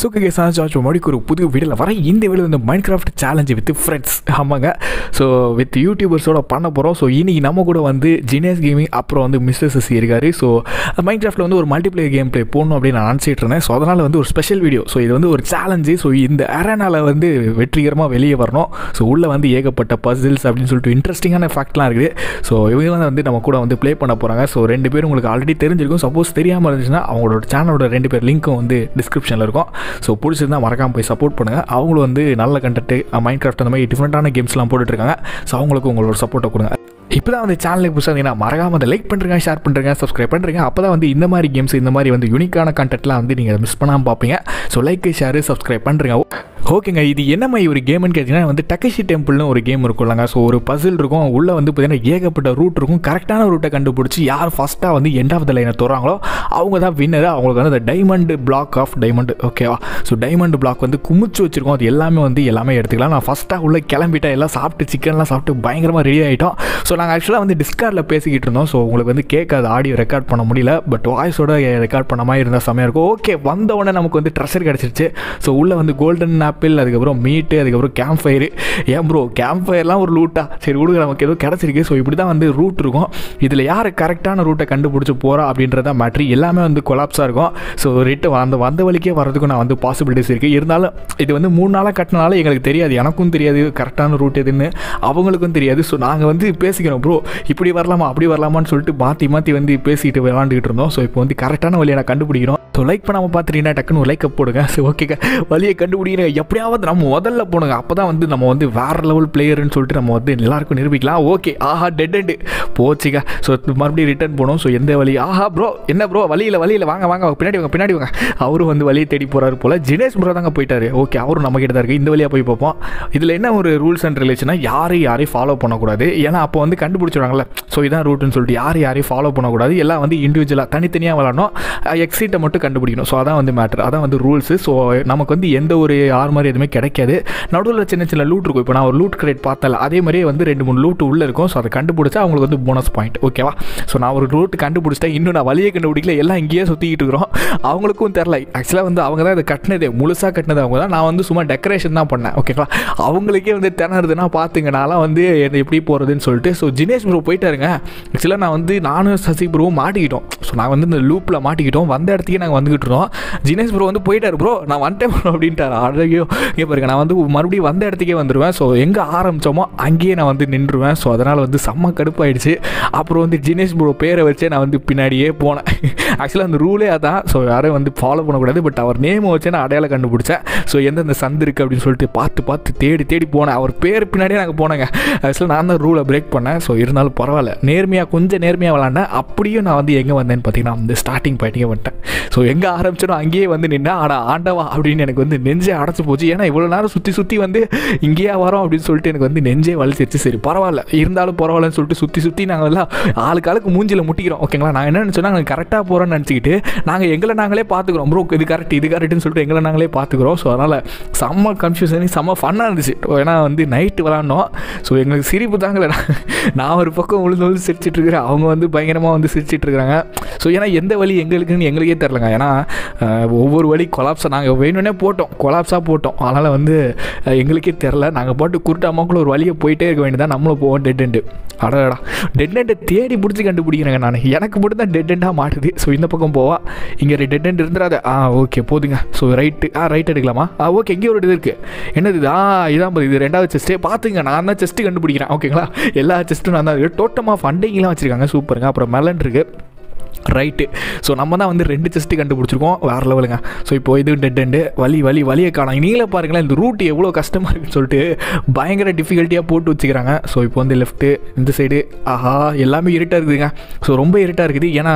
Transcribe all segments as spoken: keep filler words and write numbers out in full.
சுக்கு சார்ஜ் மறுபடியும் ஒரு புது வீடியோவில் வர இந்த வீடியோ வந்து மைன்கிராஃப்ட் சேலஞ்சு வித் ஃப்ரெண்ட்ஸ் ஆமாங்க. ஸோ வித் யூடியூபர்ஸோட பண்ண போகிறோம். ஸோ இன்றைக்கி நம்ம கூட வந்து ஜினேஸ் கேமிங் அப்புறம் வந்து மிஸ்டர் சசி இருக்கார். ஸோ மைன்கிராஃப்ட்டில் வந்து ஒரு மல்டிப்ளேயர் கேம் ப்ளே போடணும் அப்படின்னு நான் நினச்சிட்டு இருந்தேன். ஸோ அதனால் வந்து ஒரு ஸ்பெஷல் வீடியோ. ஸோ இது வந்து ஒரு சேலஞ்சு. ஸோ இந்த அரேனாவில் வந்து வெற்றிகரமாக வெளியே வரணும். ஸோ உள்ளே வந்து ஏகப்பட்ட பசில்ஸ் அப்படின்னு சொல்லிட்டு இன்ட்ரெஸ்டிங்கான ஃபேக்ட்லாம் இருக்குது. ஸோ இவங்க வந்து நம்ம கூட வந்து ப்ளே பண்ண போகிறாங்க. ஸோ ரெண்டு பேரும் உங்களுக்கு ஆல்ரெடி தெரிஞ்சிருக்கும். சப்போஸ் தெரியாமல் இருந்துச்சுன்னா அவங்களோட சேனலோட ரெண்டு பேர் லிங்க்கும் வந்து டிஸ்கிரிப்ஷனில் இருக்கும். ஸோ பிடிச்சிருந்தா மறக்காமல் போய் சப்போர்ட் பண்ணுங்கள். அவங்களும் வந்து நல்ல கண்டென்ட் மைன்கிராஃப்ட் அந்த மாதிரி டிஃப்ரெண்ட்டான கேம்ஸ்லாம் போட்டுட்ருக்காங்க. ஸோ அவங்களுக்கு உங்களோட சப்போர்ட்டை கொடுங்க. இப்போ தான் வந்து சேனலுக்கு புதுசாக இருந்தீங்கன்னா மறக்காமல் அதை லைக் பண்ணுறீங்க, ஷேர் பண்ணுறீங்க, சப்ஸ்கிரைப் பண்ணுறீங்க. அப்போ தான் வந்து இந்த மாதிரி கேம்ஸ் இந்த மாதிரி வந்து யூனிக்கான கண்டென்ட்லாம் வந்து நீங்கள் மிஸ் பண்ணாமல் பார்ப்பீங்க. ஸோ லைக் ஷேர் சப்ஸ்கிரைப் பண்ணுறீங்க. ஓகேங்க, இது என்ன மாதிரி ஒரு கேம்னு கேட்டிங்கன்னா வந்து டக்கஷி டெம்பிள்னு ஒரு கேம் இருக்கும்லங்க. ஸோ ஒரு பசில் இருக்கும், உள்ளே வந்து பார்த்தீங்கன்னா ஏகப்பட்ட ரூட் இருக்கும். கரெக்டான ரூட்டை கண்டுபிடிச்சி யார் ஃபஸ்ட்டாக வந்து எண்ட் ஆஃப் த லைனை தோறாங்களோ அவங்க தான் வின்னர். அவங்களுக்கு வந்து அந்த டைமண்ட் பிளாக் ஆஃப் டைமண்ட் ஓகேவா. ஸோ டைமண்ட் பிளாக் வந்து குமிச்சு வச்சிருக்கோம். அது எல்லாமே வந்து எல்லாமே எடுத்துக்கலாம். நான் ஃபஸ்ட்டாக உள்ளே கிளம்பிட்டேன், எல்லாம் சாப்பிட்டு சிக்கன்லாம் சாப்பிட்டு பயங்கரமாக ரெடி ஆகிட்டோம். ஸோ நாங்கள் ஆக்சுவலாக வந்து டிஸ்கார்டில் பேசிக்கிட்டு இருந்தோம். ஸோ உங்களுக்கு வந்து கேட்காது, ஆடியோ ரெக்கார்ட் பண்ண முடியல. பட் வாய்ஸோட ரெக்கார்ட் பண்ண மாதிரி இருந்தால் செம்மையாக இருக்கும். ஓகே, வந்தவுடனே நமக்கு வந்து ட்ரெஷர் கிடச்சிருச்சு. ஸோ உள்ளே வந்து கோல்டன் ஆப்பிள், அதுக்கப்புறம் மீட்டு, அதுக்கப்புறம் கேம்ப் ஃபயரு. ஏன் ப்ரோ கேம்ப் ஃபயர்லாம் ஒரு ரூட்டா? சரி விடுங்க, நமக்கு ஏதோ கிடச்சிருக்கு. ஸோ இப்படி தான் வந்து ரூட் இருக்கும். இதில் யார் கரெக்டான ரூட்டை கண்டுபிடிச்சி போகிறா அப்படின்றத மேட்ரி. எல்லாமே வந்து கொலாப்ஸாக இருக்கும். ஸோ ரிட்டு அந்த வந்த வழிக்கே வரதுக்கும் நான் வந்து பாசிபிலிட்டிஸ் இருக்குது. இருந்தாலும் இது வந்து மூணு நாளாக கட்டினால எங்களுக்கு தெரியாது, எனக்கும் தெரியாது கரெக்டான ரூட் எதுன்னு, அவங்களுக்கும் தெரியாது. ஸோ நாங்கள் வந்து பேசிக்கிறோம், ப்ரோ இப்படி வரலாமா அப்படி வரலாமான்னு சொல்லிட்டு மாற்றி மாற்றி வந்து பேசிட்டு விளாண்டுக்கிட்டு இருந்தோம். ஸோ இப்போ வந்து கரெக்டான வழியை நான் கண்டுபிடிக்கிறோம். ஸோ லைக் பண்ணாமல் பார்த்துட்டீங்கன்னா டக்குன்னு ஒரு லைக் போடுங்க. ஸோ ஓகேக்கா, வழியை கண்டுபிடிக்கிறேன். எப்படியாவது நம்ம முதல்ல போடுங்க, அப்போ தான் வந்து நம்ம வந்து வேறு லெவல் பிளேயர்னு சொல்லிட்டு நம்ம வந்து எல்லாருக்கும் நிரூபிக்கலாம். ஓகே, ஆஹா டெட் எண்டு போச்சுக்கா. ஸோ மறுபடியும் ரிட்டர்ன் போனோம். ஸோ எந்த வழி? ஆஹா ப்ரோ என்ன ப்ரோ வழியில் வழியில் வாங்க வாங்க பின்னாடி வாங்க பின்னாடி வாங்க. அவரும் வந்து வழியை தேடி போகிறாரு போல். ஜினேஷ் ப்ரோ தாங்க போயிட்டாரு. ஓகே, அவரும் நம்ம கிட்ட தான் இருக்குது. இந்த வழியாக போய் பார்ப்போம். இதில் என்ன ஒரு ரூல்ஸ் அண்ட் ரிலேஷனா, யாரையும் யாரையும் ஃபாலோ பண்ணக்கூடாது. ஏன்னா அப்போ வந்து கண்டுபிடிச்சிடுவாங்கல்ல. ஸோ இதான் ரூட்டுன்னு சொல்லிட்டு யார் யாரையும் ஃபாலோ பண்ணக்கூடாது. எல்லாம் வந்து இண்டிவிஜுவலாக தனித்தனியாக விளாடணும். எக்ஸிட்டை மட்டும் கண்டுபிடிக்கணும். ஸோ அதான் வந்து மேட்ரு, அதான் வந்து ரூல்ஸு. ஸோ நமக்கு வந்து எந்த ஒரு ஆறு மாதிரி எதுவுமே கிடைக்காது. நடுவில் சின்ன சின்ன லூட் இருக்கும். இப்போ நான் ஒரு லூட் கிரேட் பார்த்தல, அதே மாதிரியே வந்து ரெண்டு மூணு லூட் உள்ளே இருக்கும். ஸோ அதை கண்டுபிடிச்சா அவங்களுக்கு வந்து போனஸ் பாயிண்ட். ஓகேவா. ஸோ நான் ஒரு ரூட் கண்டுபிடிச்சிட்டேன், இன்னும் நான் வழியை கண்டுபிடிக்கல, எல்லாம் இங்கேயே சுற்றிக்கிட்டு இருக்கிறோம். அவங்களுக்கும் தெரில. ஆக்சுவலாக வந்து அவங்க தான் இதை கட்டினதே, முழுசாக கட்டினது அவங்க தான். நான் வந்து சும்மா டெக்கரேஷன் தான் பண்ணேன். ஓகேவா. அவங்களுக்கே வந்து திணறதுன்னா பார்த்துங்க, நான்லாம் வந்து எப்படி போகிறதுன்னு சொல்லிட்டு. ஸோ ஜினேஷ் ப்ரோ போயிட்டாருங்க. ஆக்சுவலாக நான் வந்து நானும் சசி ப்ரோவும் மாட்டிக்கிட்டோம். ஸோ நான் வந்து இந்த லூப்பில் மாட்டிக்கிட்டோம். வந்த இடத்துக்கே நாங்கள் வந்துக்கிட்டு இருந்தோம். ஜினேஷ் ப்ரோ வந்து போயிட்டார். ப்ரோ நான் வந்துட்டேன் ப்ரோ அப்படின்ட்டார். அழகையோ இங்கே பாருங்க, நான் வந்து மறுபடியும் வந்த இடத்துக்கே வந்துடுவேன். ஸோ எங்கே ஆரம்பித்தோமோ அங்கேயே நான் வந்து நின்றுவேன். ஸோ அதனால் வந்து செம்ம கடுப்பாயிடுச்சு. அப்புறம் வந்து ஜினேஷ் ப்ரோ பேரை வச்சே நான் வந்து பின்னாடியே போனேன். ஆக்சுவலாக அந்த ரூலே அதான். ஸோ யாரும் வந்து ஃபாலோ பண்ணக்கூடாது. பட் அவர் நேமை வச்சே நான் அடையாளம் கண்டுபிடிச்சேன். ஸோ எந்தெந்த சந்து இருக்குது அப்படின்னு சொல்லிட்டு பார்த்து பார்த்து தேடி தேடி போனேன். அவர் பேர் பின்னாடியே நாங்கள் போனேங்க. ஆக்சுவலாக நான் தான் ரூலை பிரேக் பண்ணேன். ஸோ இருந்தாலும் பரவாயில்ல, நேர்மையாக கொஞ்சம் நேர்மையாக விளாண்டேன். அப்படியும் நான் வந்து எங்கே வந்தேன்னு பார்த்தீங்கன்னா அந்த ஸ்டார்டிங் பாயிண்டிங்கே வந்துட்டேன். ஸோ எங்கே ஆரம்பிச்சோம் அங்கேயே வந்து நின்னா, ஆனால் ஆண்டவா அப்படின்னு எனக்கு வந்து நெஞ்சே அடைச்சி போச்சு. ஏன்னா இவ்வளோ நேரம் சுற்றி சுற்றி வந்து இங்கேயே வரோம் அப்படின்னு சொல்லிட்டு எனக்கு வந்து நெஞ்சே வலிச்சிருச்சு. சரி பரவாயில்ல, இருந்தாலும் பரவாயில்லன்னு சொல்லிட்டு சுற்றி சுற்றி நாங்கள் எல்லாம் ஆளுக்கு ஆளுக்கு மூஞ்சில் முட்டிக்கிறோம். ஓகேங்களா. நான் என்ன நினச்சோன்னா நாங்கள் கரெக்டாக போகிறோன்னு நினச்சிக்கிட்டு நாங்கள் எங்களை நாங்களே பார்த்துக்குறோம். ப்ரோ இது கரெக்ட் இது கரெக்டுன்னு சொல்லிட்டு எங்களை நாங்களே பார்த்துக்குறோம். ஸோ அதனால் செம்ம கன்ஃபியூஷன், செம்ம ஃபன்னாக இருந்துச்சு. ஏன்னா வந்து நைட்டு விளாண்டோம். ஸோ எங்களுக்கு சிரிப்பு தாங்கலை. நான் ஒரு பக்கம் உழுந்து உழுந்து சிரிச்சிட்டு இருக்கிறேன், அவங்க வந்து பயங்கரமாக வந்து சிரிச்சிட்டு இருக்கிறாங்க. ஸோ ஏன்னா எந்த வழி எங்களுக்குன்னு எங்களுக்கே தெரிலங்க. ஏன்னா ஒவ்வொரு வழி கொலாப்ஸாக நாங்கள் வேணும்னே போட்டோம், கொலாப்ஸாக போட்டோம். அதனால் வந்து எங்களுக்கே தெரில. நாங்கள் பாட்டு குருட்டு அம்மாக்குள்ள ஒரு வழியை போயிட்டே இருக்க வேண்டியதான். நம்மளும் போவோம் டெட் எண்டு. அடடா டெட் எண்டை தேடி பிடிச்சி கண்டுபிடிக்கிறேங்க நான். எனக்கு மட்டும் தான் டெட் எண்டாக மாட்டுது. ஸோ இந்த பக்கம் போவா, இங்கே டெட் எண்ட் இருந்துடாத. ஆ ஓகே போதுங்க. ஸோ ரைட்டு, ஆ ரைட் எடுக்கலாமா? ஆ ஓகே, இங்கே ஒரு இது இருக்குது. என்னது இது? ஆ இதான் இது ரெண்டாவது செஸ்ட்டே. பார்த்துங்க, நான் தான் செஸ்ட்டு கண்டுபிடிக்கிறேன். ஓகேங்களா. எல்லா செஸ்ட்டும் நான் தான் இருக்குது. டோட்டமாக ஃபண்டிங்லாம் வச்சுருக்காங்க. சூப்பருங்க. அப்புறம் மெலன் இருக்குது. ரைட்டு. ஸோ நம்ம தான் வந்து ரெண்டு செஸ்ட்டு கண்டுபிடிச்சிருக்கோம். வேறு லெவலுங்க. ஸோ இப்போ இது டெட் எண்டு. வழி வழி வழியை காணோம். நீங்களே பாருங்களேன், இந்த ரூட் எவ்வளோ கஷ்டமாக இருக்குன்னு சொல்லிட்டு பயங்கர டிஃபிகல்ட்டியாக போட்டு வச்சுக்கிறாங்க. ஸோ இப்போ வந்து லெஃப்ட்டு இந்த சைடு. ஆஹா எல்லாமே இருட்டாக இருக்குதுங்க. ஸோ ரொம்ப இருட்டாக இருக்குது. ஏன்னா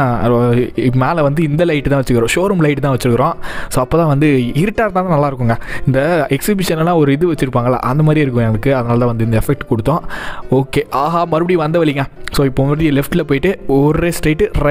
மேலே வந்து இந்த லைட்டு தான் வச்சுக்கிறோம், ஷோரூம் லைட்டு தான் வச்சுக்கிறோம். ஸோ அப்போ தான் வந்து இருட்டாக இருந்தால் தான் நல்லாயிருக்குங்க. இந்த எக்ஸிபிஷன்லாம் ஒரு இது வச்சுருப்பாங்களா அந்த மாதிரி இருக்கும் எனக்கு. அதனால தான் வந்து இந்த எஃபெக்ட் கொடுத்தோம். ஓகே, ஆஹா மறுபடியும் வந்த வழிங்க. ஸோ இப்போ மறுபடியும் லெஃப்ட்டில் போயிட்டு ஒரே ஸ்ட்ரைட்டு ரைட்டுங்க.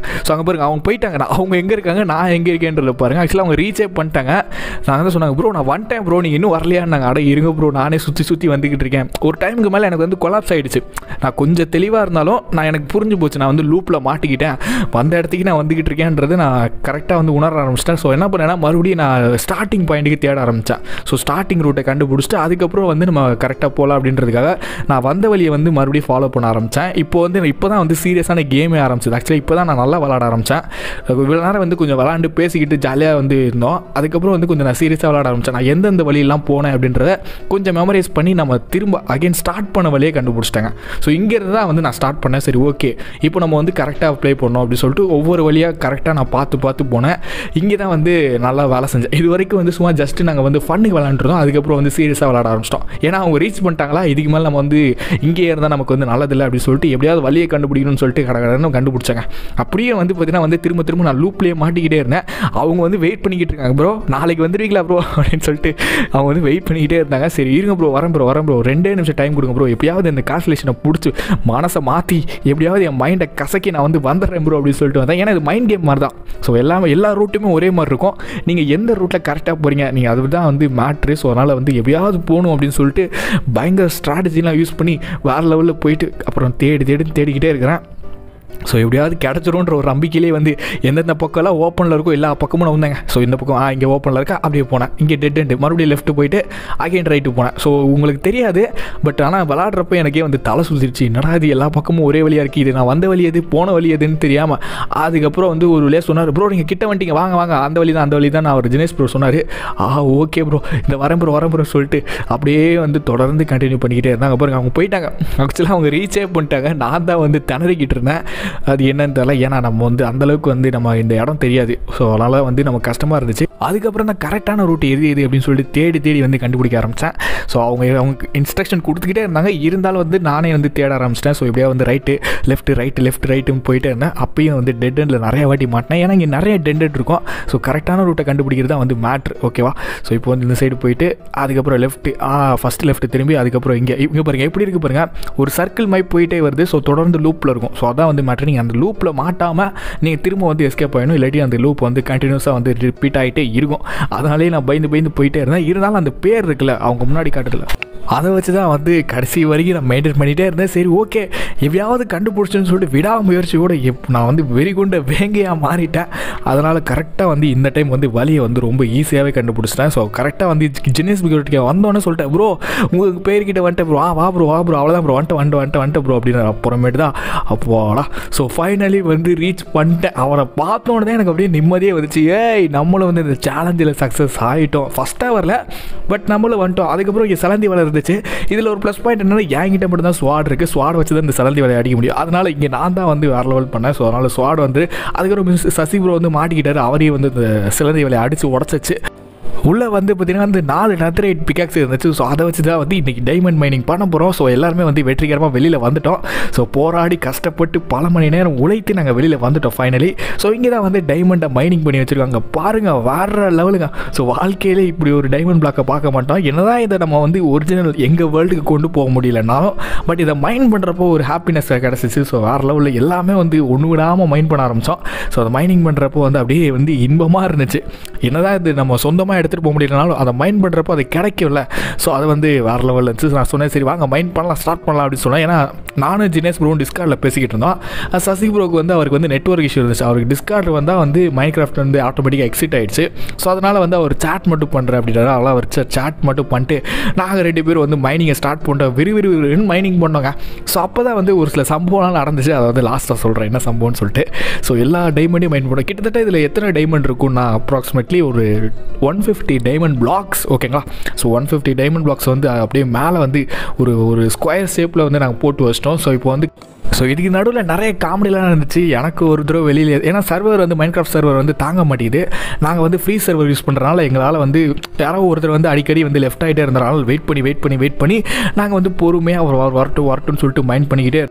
ஸோ அங்கே பாருங்க அவங்க போயிட்டாங்க, நான் அவங்க எங்கே இருக்காங்க நான் எங்கே இருக்கேன்றத பாருங்கள். ஆக்சுவலாக அவங்க ரீச்சே பண்ணிட்டாங்க. நான் தான் சொன்னாங்க ப்ரோ நான் ஒன் டைம் ப்ரோ நீங்கள் இன்னும் வரலையான்னாங்க. அட இருங்க ப்ரோ நானே சுற்றி சுற்றி வந்துக்கிட்டு இருக்கேன். ஒரு டைமுக்கு மேலே எனக்கு வந்து கொலாப்ஸ் ஆகிடுச்சு. நான் கொஞ்சம் தெளிவாக இருந்தாலும் நான் எனக்கு புரிஞ்சு போச்சு நான் வந்து லூப்பில் மாட்டிக்கிட்டேன், வந்த இடத்துக்கு நான் வந்துக்கிட்டு இருக்கேன்றது நான் கரெக்டாக வந்து உணர ஆரம்பிச்சிட்டேன். ஸோ என்ன பண்ணேன்னா மறுபடியும் நான் ஸ்டார்டிங் பாயிண்ட்டுக்கு தேட ஆரம்பித்தேன். ஸோ ஸ்டார்டிங் ரூட்டை கண்டுபிடிச்சிட்டு அதுக்கப்புறம் வந்து நம்ம கரெக்டாக போகலாம் அப்படின்றதுக்காக நான் வந்த வழியை வந்து மறுபடியும் ஃபாலோ பண்ண ஆரம்பித்தேன். இப்போ வந்து இப்போ தான் வந்து சீரியஸான கேமே ஆரம்பிச்சது. ஆக்சுவலாக இப்போ தான் நான் நல்லா விளாட ஆரம்பித்தேன். இவ்வளோ நேரம் வந்து கொஞ்சம் விளாண்டு பேசிக்கிட்டு ஜாலியாக வந்து இருந்தோம். அதுக்கப்புறம் வந்து கொஞ்சம் நான் சீரியஸாக விளாட ஆரம்பித்தேன். நான் எந்தெந்த வழியெல்லாம் போனேன் அப்படின்றத கொஞ்சம் மெமரைஸ் பண்ணி நம்ம திரும்ப அகைன் ஸ்டார்ட் பண்ண வழியே கண்டுபிடிச்சிட்டாங்க. ஸோ இங்கேருந்து தான் வந்து நான் ஸ்டார்ட் பண்ணேன். சரி ஓகே இப்போ நம்ம வந்து கரெக்டாக ப்ளே பண்ணோம் அப்படின்னு சொல்லிட்டு ஒவ்வொரு வழியாக கரெக்டாக நான் பார்த்து பார்த்து போனேன். இங்கே தான் வந்து நல்லா வேலை செஞ்சேன். இது வரைக்கும் வந்து சும்மா ஜஸ்ட்டு நாங்கள் வந்து ஃபன்னுக்கு விளாண்டுருந்தோம். அதுக்கப்புறம் வந்து சீரியஸாக விளாட ஆரம்பிச்சிட்டோம். ஏன்னா அவங்க ரீச் பண்ணிட்டாங்களா, இதுக்கு மேலே நம்ம வந்து இங்கே இருந்தால் நமக்கு வந்து நல்லதில்லை அப்படின்னு சொல்லிட்டு எப்படியாவது வழியை கண்டுபிடிக்கணும்னு சொல்லிட்டு கடை கடைன்னு கண்டுபிடிச்சாங்க. அப்படியே வந்து பார்த்தீங்கன்னா வந்து திரும்ப திரும்ப நான் லூப்லேயே மாட்டிக்கிட்டே இருந்தேன். அவங்க வந்து வெயிட் பண்ணிக்கிட்டு இருக்காங்க, ப்ரோ நாளைக்கு வந்துடுவீங்களா ப்ரோ அப்படின்னு சொல்லிட்டு அவங்க வந்து வெயிட் பண்ணிக்கிட்டே இருந்தாங்க. சரி இருங்க ப்ரோ வரேன் ப்ரோ வரேன் ப்ரோ ரெண்டே நிமிஷம் டைம் கொடுங்க ப்ரோ, எப்படியாவது இந்த கால்குலேஷனை பிடிச்சி மனசை மாற்றி எப்படியாவது என் மைண்டை கசக்கி நான் வந்து வந்துடுறேன் ப்ரோ அப்படின்னு சொல்லிட்டு வந்தேன். ஏன்னா இது மைண்ட் கேம் மாதிரி தான். ஸோ எல்லாமே எல்லா ரூட்டுமே ஒரே மாதிரி இருக்கும். நீங்கள் எந்த ரூட்டில் கரெக்டாக போகிறீங்க நீங்கள் அது தான் வந்து மேட்ரு. ஸோ அதனால் வந்து எப்படியாவது போகணும் அப்படின்னு சொல்லிட்டு பயங்கர ஸ்ட்ராட்டஜிலாம் யூஸ் பண்ணி வேறு லெவலில் போயிட்டு அப்புறம் தேடி தேடி தேடிக்கிட்டே இருக்கிறேன். ஸோ எப்படியாவது கிடச்சிரும்ன்ற ஒரு நம்பிக்கையிலே வந்து எந்தெந்த பக்கம்லாம் ஓப்பனில் இருக்கோ எல்லா பக்கமும் நான் வந்தேங்க. ஸோ இந்த பக்கம் ஆ இங்கே ஓப்பனில் இருக்கா அப்படியே போனேன். இங்கே டெட் எண்டு மறுபடியும் லெஃப்ட்டு போயிட்டு அகைன் ரைட்டு போனேன். ஸோ உங்களுக்கு தெரியாது பட் ஆனால் விளாட்றப்ப எனக்கே வந்து தலை சுற்றிருச்சு. என்னடா இது எல்லா பக்கமும் ஒரே வழியாக இருக்குது, இது நான் வந்த வழி எது போன வழி எதுன்னு தெரியாமல். அதுக்கப்புறம் வந்து ஒரு வழியாக சொன்னார், ப்ரோ நீங்கள் கிட்ட வந்துட்டீங்க வாங்க வாங்க அந்த வழி தான் அந்த வழி தான் நான் அவர் ஜினேஷ் ப்ரோ சொன்னார். ஆ ஓகே ப்ரோ இந்த வரேன் ப்ரோ வரேன் ப்ரோ சொல்லிட்டு அப்படியே வந்து தொடர்ந்து கண்டினியூ பண்ணிக்கிட்டே இருந்தாங்க. பாருங்க அவங்க போயிட்டாங்க. ஆக்சுவலாக அவங்க ரீச்சே பண்ணிட்டாங்க. நான் தான் வந்து திணறிக்கிட்டு இருந்தேன். அது என்னன்னு தெரியல, ஏன்னா நம்ம வந்து அந்தளவுக்கு வந்து நம்ம இந்த இடம் தெரியாது. ஸோ அதனால் வந்து நம்ம கஷ்டமாக இருந்துச்சு. அதுக்கப்புறம் தான் கரெக்டான ரூட் எது எது அப்படின்னு சொல்லிட்டு தேடி தேடி வந்து கண்டுபிடிக்க ஆரம்பித்தேன். ஸோ அவங்க அவங்க இன்ஸ்ட்ரக்ஷன் கொடுத்துக்கிட்டே இருந்தாங்க. இருந்தாலும் வந்து நானே வந்து தேட ஆரம்பிச்சிட்டேன். ஸோ எப்படியா வந்து ரைட்டு லெஃப்ட்டு ரைட்டு லெஃப்ட் ரைட்டுன்னு போயிட்டே இருந்தேன். அப்பயும் வந்து டெட் எண்டில் நிறைய வாட்டி மாட்டினேன். ஏன்னா இங்கே நிறைய டெட் எண்ட் இருக்கும். ஸோ கரெக்டான ரூட்டை கண்டுபிடிக்கிறது தான் வந்து மேட்ரு. ஓகேவா? ஸோ இப்போ வந்து இந்த சைடு போயிட்டு அதுக்கப்புறம் லெஃப்ட்டு ஆ ஃபஸ்ட்டு லெஃப்ட்டு திரும்பி அதுக்கப்புறம் இங்கே இங்கே பாருங்கள் எப்படி இருக்குது பாருங்கள், ஒரு சர்க்கிள் மாதிரி போயிட்டே வருது. ஸோ தொடர்ந்து லூப்பில் இருக்கும். ஸோ அதான் வந்து மேட்ரு. நீங்கள் அந்த லூப்பில் மாட்டாமல் நீங்கள் திரும்ப வந்து எஸ்கேப் ஆகணும். இல்லாட்டி அந்த லூப் வந்து கண்டினியூஸாக வந்து ரிப்பீட் ஆகிட்டே இருக்கும். அதனாலே நான் பயந்து பயந்து போயிட்டே இருந்தேன். இருந்தாலும் அந்த பேர் இருக்குல்ல அவங்க முன்னாடி காட்டுறதுல அதை வச்சு தான் வந்து கடைசி வரைக்கும் நான் மெயின்டைன் பண்ணிகிட்டே இருந்தேன். சரி ஓகே எப்படியாவது கண்டுபிடிச்சுன்னு சொல்லிட்டு விடாமுயற்சியோடு எப் நான் வந்து வெறிகுண்ட வேங்கையாக மாறிட்டேன். அதனால் கரெக்டாக வந்து இந்த டைம் வந்து வழியை வந்து ரொம்ப ஈஸியாகவே கண்டுபிடிச்சிட்டேன். ஸோ கரெக்டாக வந்து ஜினேஷ் கிட்ட வந்தோன்னே சொல்லிட்டேன், ப்ரோ உங்களுக்கு பேர்கிட்ட வந்துட்டேன் ப்ரோ, ஆ வா ப்ரோ வா ப்ரோ அவ்வளோதான் ப்ரோ வந்துட்டு வந்துட்டு வந்துட்டு வந்துட்டு ப்ரோ அப்படின்னு அப்புறமேட்டு தான் அப்போடா ஸோ ஃபைனலி வந்து ரீச் பண்ணிட்டேன். அவரை பார்த்தோன்னே தான் எனக்கு அப்படியே நிம்மதியே வந்துச்சு. ஏய் நம்மளும் வந்து இந்த சேலஞ்சில் சக்ஸஸ் ஆகிட்டோம். ஃபஸ்ட்டாக வரல பட் நம்மளும் வந்துட்டோம். அதுக்கப்புறம் இங்கே சலந்தி வலை இருந்துச்சு. இதில் ஒரு ப்ளஸ் பாயிண்ட் என்னன்னா என்கிட்ட மட்டும் தான் ஸ்வாட் இருக்குது. ஸ்வாட் வச்சு தான் இந்த சலந்தி வலையை அடிக்க முடியும். அதனால் இங்கே நான் தான் வந்து வேறு லெவல் பண்ணேன். ஸோ அதனால் ஸ்வாட் வந்து அதுக்கப்புறம் சசி ப்ரோ வந்து மாட்டிக்கிட்டாரு. அவரையும் வந்து இந்த சிலந்தி வலையை அடித்து உடச்சிச்சு. உள்ளே வந்து பார்த்திங்கன்னா வந்து நாலு நத்ரைட் பிகாக்ஸ் இருந்துச்சு. ஸோ அதை வச்சு தான் வந்து இன்றைக்கி டைமண்ட் மைனிங் பண்ண போகிறோம். ஸோ எல்லாருமே வந்து வெற்றிகரமாக வெளியில் வந்துட்டோம். ஸோ போராடி கஷ்டப்பட்டு பல மணி நேரம் உழைத்து நாங்கள் வெளியில் வந்துட்டோம் ஃபைனலி. ஸோ இங்கே தான் வந்து டைமண்டை மைனிங் பண்ணி வச்சுருக்காங்க பாருங்கள், வேறு லெவலுங்க. ஸோ வாழ்க்கையிலே இப்படி ஒரு டைமண்ட் பிளாக்கை பார்க்க மாட்டோம். என்னதான் இதை நம்ம வந்து ஒரிஜினல் எங்கள் வேர்ல்டுக்கு கொண்டு போக முடியலனாலும் பட் இதை மைன் பண்ணுறப்போ ஒரு ஹாப்பினஸ் கிடச்சிச்சு. ஸோ வேறு லெவலில் எல்லாமே வந்து ஒன்று விடாமல் மைன் பண்ண ஆரம்பித்தோம். ஸோ அதை மைனிங் பண்ணுறப்போ வந்து அப்படியே வந்து இன்பமாக இருந்துச்சு. என்னதான் இது நம்ம சொந்தமாக எடுத்துகிட்டு போக முடியலனாலும் அதை மைண்ட் பண்ணுறப்போ அது கிடைக்கும்ல. ஸோ அது வந்து வேறு லெவலில் இருந்துச்சு. நான் சொன்னேன் சரி வாங்க மைண்ட் பண்ணலாம் ஸ்டார்ட் பண்ணலாம் அப்படின்னு சொன்னேன். ஏன்னா நானும் ஜினேஷ் ப்ரோவும் டிஸ்கார்டில் பேசிக்கிட்டு இருந்தோம். சசி ப்ரோக்கு வந்து அவருக்கு வந்து நெட்வொர்க் இஷ்யூ இருந்துச்சு. அவருக்கு டிஸ்கார்டு வந்தால் வந்து மைன்கிராஃப்ட் வந்து ஆட்டோமேட்டிக்காக எக்ஸிட் ஆகிடுச்சு. ஸோ அதனால் வந்து அவர் சாட் மட்டும் பண்ணுறேன் அப்படின்றாரு. அதெல்லாம் அவர் சாட் மட்டும் பண்ணிட்டு நாங்கள் ரெண்டு பேரும் வந்து மைனிங்கை ஸ்டார்ட் பண்ணுறோம். விரி விரி விரின்னு மைனிங் பண்ணோங்க. ஸோ அப்போ தான் வந்து ஒரு சில சம்பவம்லாம் நடந்துச்சு. அதை வந்து லாஸ்ட்டாக சொல்கிறேன் என்ன சம்பவம்னு சொல்லிட்டு. ஸோ எல்லா டைமண்டையும் மைன் பண்ணோம். கிட்டத்தட்ட இதில் எத்தனை டைமண்ட் இருக்குன்னா அப்ராக்சிமேட்லி ஒரு ஒன் ஃபிஃப்டி டைமண்ட் பிளாக்ஸ். ஓகேங்களா? So one fifty diamond blocks வந்து அப்படியே மேலே வந்து ஒரு ஒரு ஸ்கொயர் ஷேப்பில் வந்து நாங்கள் போட்டு வச்சிட்டோம். ஸோ இப்போ வந்து ஸோ இதுக்கு நடுவில் நிறைய காமெடிலாம் இருந்துச்சு. எனக்கு ஒரு தடவை வெளியில் ஏன்னா சர்வர் வந்து மைன்கிராஃப்ட் சர்வர் வந்து தாங்க மாட்டேங்குது. நாங்கள் வந்து ஃப்ரீ சர்வர் யூஸ் பண்ணுறதுனால எங்களால் வந்து யாரோ ஒருத்தர் வந்து அடிக்கடி வந்து லெஃப்ட் ஆகிட்டே இருந்தனால வெயிட் பண்ணி வெயிட் பண்ணி வெயிட் பண்ணி நாங்கள் வந்து பொறுமையாக அவர் வரட்டும் வரட்டும்னு சொல்லிட்டு மைண்ட் பண்ணிக்கிட்டே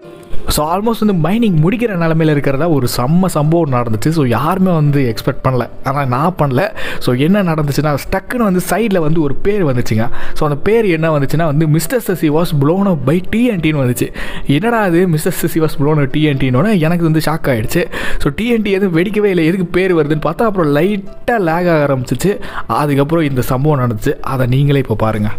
ஸோ ஆல்மோஸ்ட் வந்து மைனிங் முடிக்கிற நிலமையில் இருக்கிறதா ஒரு செம்ம சம்பவம் நடந்துச்சு. ஸோ யாருமே வந்து எக்ஸ்பெக்ட் பண்ணல, ஆனால் நான் பண்ணல. ஸோ என்ன நடந்துச்சுன்னா ஸ்டக்குன்னு வந்து சைடில் வந்து ஒரு பேர் வந்துச்சுங்க. ஸோ அந்த பேர் என்ன வந்துச்சுன்னா வந்து mister Sasi was blown up by டிஎன்டின்னு வந்துச்சு. என்னடா அது mister Sasi was blown up டிஎன்டின்னு எனக்கு வந்து ஷாக் ஆகிடுச்சு. ஸோ டிஎன்டி எதுவும் வெடிக்கவே இல்லை, எதுக்கு பேர் வருதுன்னு பார்த்தா அப்புறம் லைட்டாக லேக் ஆக ஆரம்பிச்சிச்சு. அதுக்கப்புறம் இந்த சம்பவம் நடந்துச்சு, அதை நீங்களே இப்போ பாருங்கள்.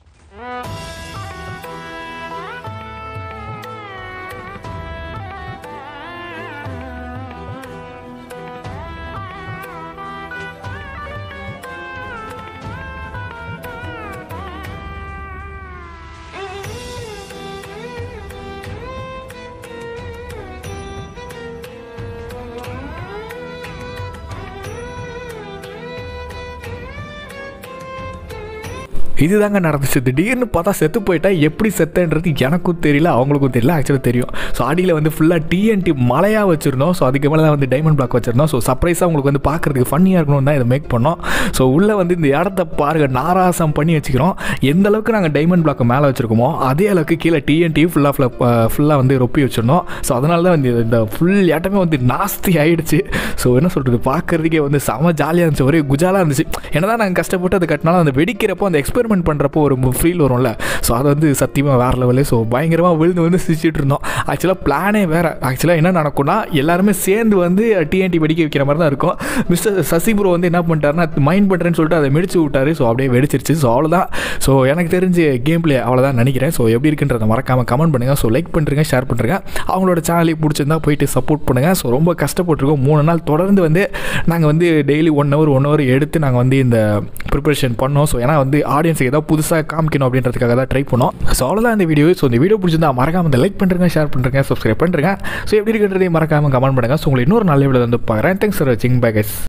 இதுதாங்க நடந்துச்சு. திடீர்னு பார்த்தா செத்து போயிட்டா, எப்படி செத்தன்றது எனக்கும் தெரியல, அவங்களுக்கும் தெரியல. ஆக்சுவலாக தெரியும். ஸோ அடியில் வந்து ஃபுல்லாக டிஎன்டி மலையாக வச்சுருந்தோம். ஸோ அதுக்கு மேலே தான் வந்து டைமண்ட் பிளாக் வச்சுருந்தோம். ஸோ சர்ப்ரைஸாக உங்களுக்கு வந்து பார்க்குறதுக்கு ஃபன்னியாக இருக்கணும் தான் இதை மேக் பண்ணோம். ஸோ உள்ளே வந்து இந்த இடத்த பாருங்கள், நாராசம் பண்ணி வச்சுக்கிறோம். எந்த அளவுக்கு நாங்கள் டைமண்ட் பிளாக் மேலே வச்சுருக்கோமோ அதே அளவுக்கு கீழே டிஎன்டி ஃபுல்லாக ஃபுல்லாக ஃபுல்லாக வந்து ரொப்பி வச்சுருந்தோம். ஸோ அதனால தான் வந்து இந்த ஃபுல் இடமே வந்து நாஸ்தி ஆகிடுச்சு. ஸோ என்ன சொல்கிறது, பார்க்குறதுக்கே வந்து செம ஜாலியாக இருந்துச்சு, ஒரே குஜாலாக இருந்துச்சு. ஏன்னா தான் நாங்கள் கஷ்டப்பட்டு அது கட்டினாலும் அந்த வெடிக்கிறப்போ அந்த எக்ஸ்பெரிமெண்ட் பண்ணுறப்போ ஒரு ஃபீல் வரும்ல. ஸோ அது வந்து சத்தியமாக வேறு லெவலு. ஸோ பயங்கரமாக விழுந்து வந்து சிரிச்சிட்டு இருந்தோம். ஆக்சுவலாக பிளானே வேறு. ஆக்சுவலாக என்ன நடக்கும்னா எல்லாருமே சேர்ந்து வந்து டிஎன்டி வெடிக்க வைக்கிற மாதிரி தான் இருக்கும். மிஸ்டர் சசி ப்ரோ வந்து என்ன பண்ணிட்டாருன்னா மைண்ட் பண்ணுறேன்னு சொல்லிட்டு அதை வெடிச்சு விட்டார். ஸோ அப்படியே வெடிச்சிருச்சு. ஸோ அவ்வளோதான். ஸோ எனக்கு தெரிஞ்ச கேம் பிளே அவ்வளோதான் நினைக்கிறேன். ஸோ எப்படி இருக்குன்றதை மறக்காமல் கமெண்ட் பண்ணுங்கள். ஸோ லைக் பண்ணுறேங்க, ஷேர் பண்ணுறேங்க. அவங்களோட சேனலுக்கு பிடிச்சிருந்தா போயிட்டு சப்போர்ட் பண்ணுங்கள். ஸோ ரொம்ப கஷ்டப்பட்டுருக்கோம். மூணு நாள் தொடர்ந்து வந்து நாங்கள் வந்து daily one hour one hour எடுத்து நாங்கள் வந்து இந்த ப்ரிப்பரேஷன் பண்ணோம். ஸோ ஏன்னா வந்து ஆடியன்ஸுக்கு ஏதாவது புதுசாக காமிக்கணும் அப்படின்றதுக்காக தான் ட்ரை பண்ணோம். ஸோ அவ்வளோதான் இந்த வீடியோ. ஸோ இந்த வீடியோ பிடிச்சிருந்தா மறக்காமல் இந்த லைக் பண்ணுறேங்க, ஷேர் பண்ணுறேங்க, சப்ஸ்கிரைப் பண்ணுறேங்க. ஸோ எப்படி இருக்குன்றதையும் மறக்காமல் கமெண்ட் பண்ணுங்கள். ஸோ உங்களுக்கு இன்னொரு நல்ல வீடியோ வந்து பார்க்குறேன். தேங்க்ஸ் ஃபார் வாட்சிங். Bye guys.